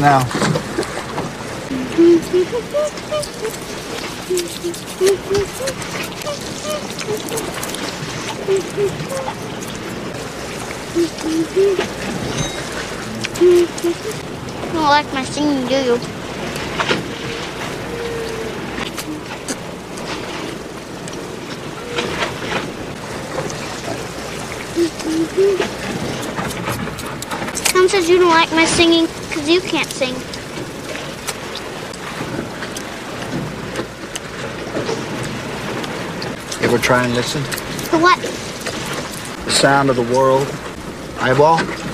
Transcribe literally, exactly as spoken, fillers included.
now. You don't like my singing, do you? Mom says you don't like my singing because you can't sing. You ever try and listen? To what? The sound of the world. Eyeball?